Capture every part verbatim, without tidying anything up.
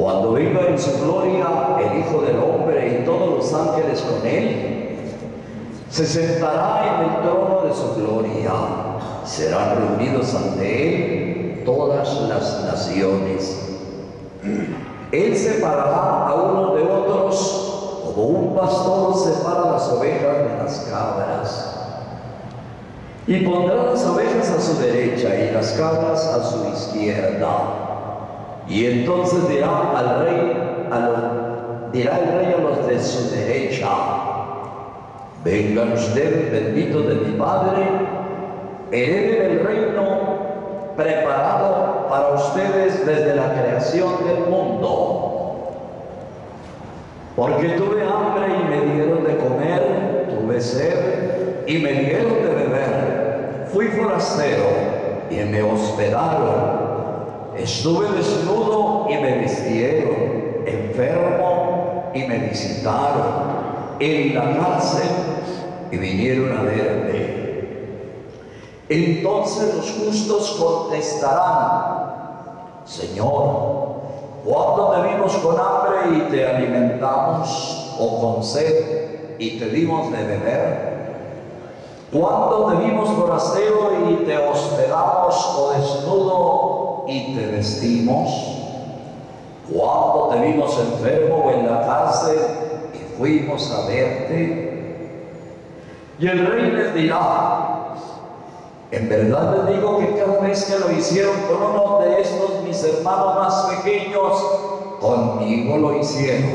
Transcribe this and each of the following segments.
Cuando venga en su gloria el Hijo del Hombre y todos los ángeles con él, se sentará en el trono de su gloria. Serán reunidos ante él todas las naciones. Él separará a unos de otros, como un pastor separa las ovejas de las cabras. Y pondrá las ovejas a su derecha y las cabras a su izquierda. Y entonces dirá al rey, a los, dirá el rey a los de su derecha: vengan ustedes, benditos de mi Padre, hereden el reino preparado para ustedes desde la creación del mundo. Porque tuve hambre y me dieron de comer, tuve sed y me dieron de beber, fui forastero y me hospedaron, estuve desnudo y me vistieron, enfermo y me visitaron, en la cárcel y vinieron a verme. Entonces los justos contestarán: Señor, ¿cuándo te vimos con hambre y te alimentamos, o con sed y te dimos de beber? ¿Cuándo te vimos forastero y te hospedamos, o desnudo y te vestimos? ¿Cuándo te vimos enfermo o en la cárcel y fuimos a verte? Y el rey les dirá: en verdad les digo que cada vez que lo hicieron con uno de estos mis hermanos más pequeños, conmigo lo hicieron.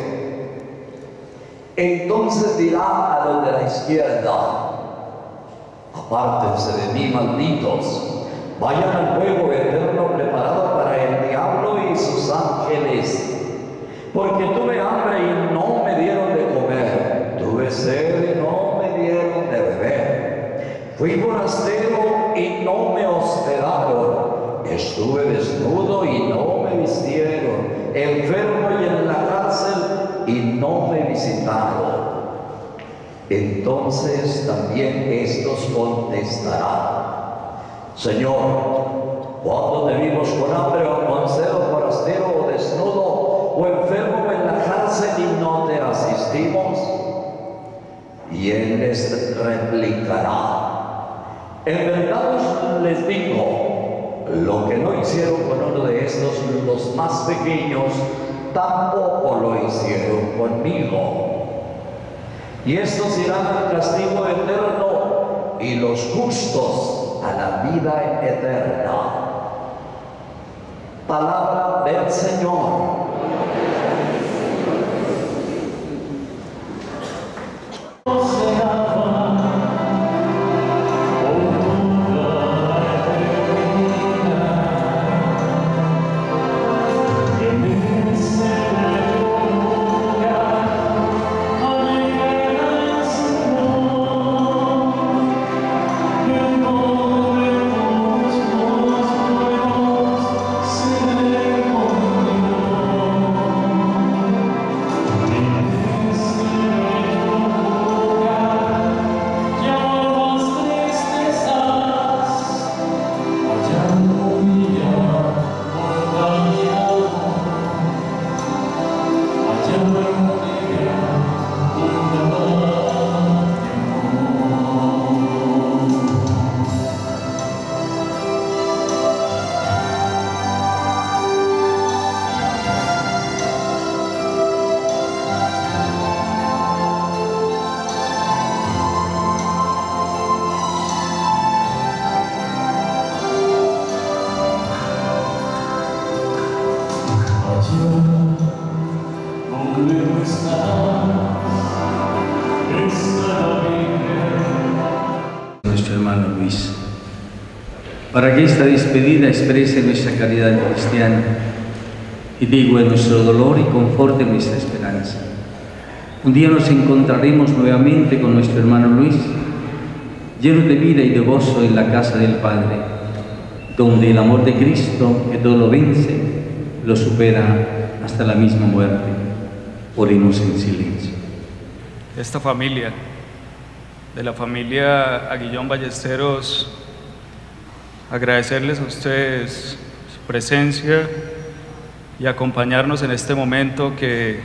Entonces dirá a los de la izquierda: apártense de mí, malditos, vayan al fuego eterno preparado para el diablo y sus ángeles. Porque tuve hambre y no me dieron de comer, tuve sed y no me dieron de beber, fui forastero y no me hospedaron, estuve desnudo y no me vistieron, enfermo y en la cárcel y no me visitaron. Entonces también estos contestarán: Señor, ¿cuándo te vimos con hambre o con sed, o forastero o desnudo o enfermo en la cárcel y no te asistimos? Y él les replicará: en verdad les digo, lo que no hicieron con uno de estos, los más pequeños, tampoco lo hicieron conmigo. Y estos irán al castigo eterno y los justos a la vida eterna. Palabra del Señor. Nuestro hermano Luis, para que esta despedida exprese nuestra caridad cristiana y diga nuestro dolor y conforte nuestra esperanza. Un día nos encontraremos nuevamente con nuestro hermano Luis, lleno de vida y de gozo en la casa del Padre, donde el amor de Cristo, que todo lo vence, lo supera hasta la misma muerte. Oremos en silencio. Esta familia, de la familia Aguillón Ballesteros, agradecerles a ustedes su presencia y acompañarnos en este momento que,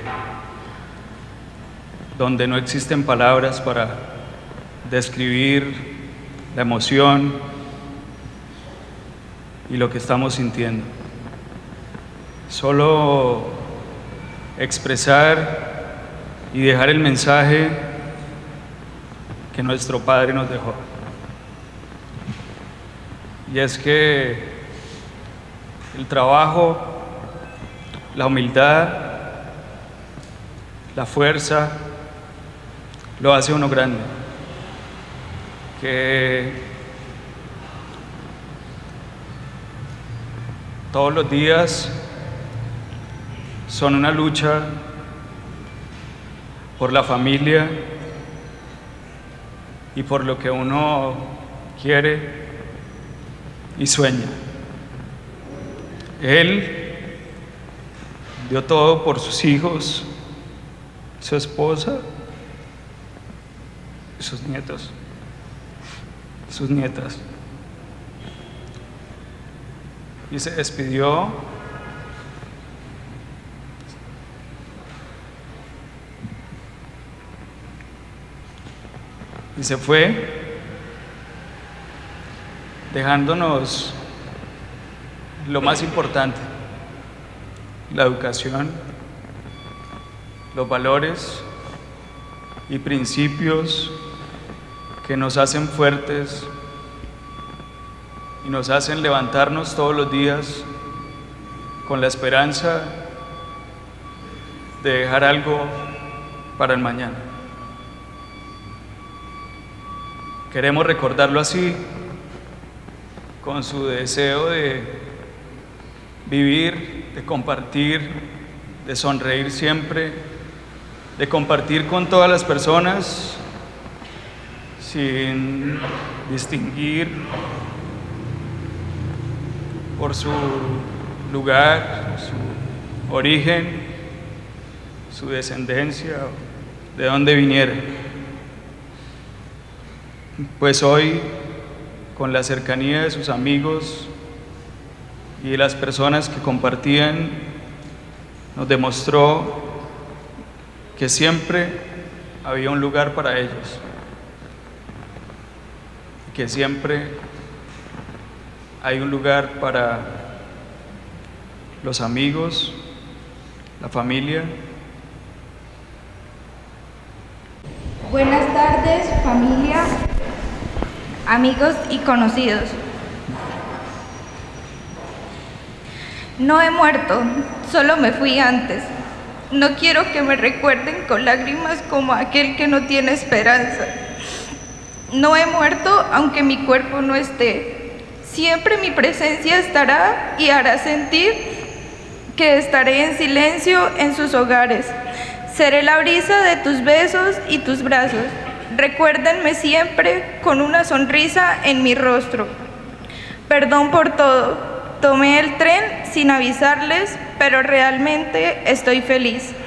donde no existen palabras para describir la emoción y lo que estamos sintiendo. Solo expresar y dejar el mensaje que nuestro Padre nos dejó. Y es que el trabajo, la humildad, la fuerza, lo hace uno grande. Que todos los días son una lucha por la familia y por lo que uno quiere y sueña. Él dio todo por sus hijos, su esposa y sus nietos, sus nietas. Y se despidió y se fue dejándonos lo más importante, la educación, los valores y principios que nos hacen fuertes y nos hacen levantarnos todos los días con la esperanza de dejar algo para el mañana. Queremos recordarlo así, con su deseo de vivir, de compartir, de sonreír siempre, de compartir con todas las personas sin distinguir por su lugar, su origen, su descendencia, de dónde viniera. Pues hoy, con la cercanía de sus amigos y de las personas que compartían, nos demostró que siempre había un lugar para ellos, que siempre hay un lugar para los amigos, la familia. Buenas tardes, familia, amigos y conocidos. No he muerto, solo me fui antes. No quiero que me recuerden con lágrimas como aquel que no tiene esperanza. No he muerto aunque mi cuerpo no esté. Siempre mi presencia estará y hará sentir que estaré en silencio en sus hogares. Seré la brisa de tus besos y tus brazos. Recuérdenme siempre con una sonrisa en mi rostro. Perdón por todo. Tomé el tren sin avisarles, pero realmente estoy feliz.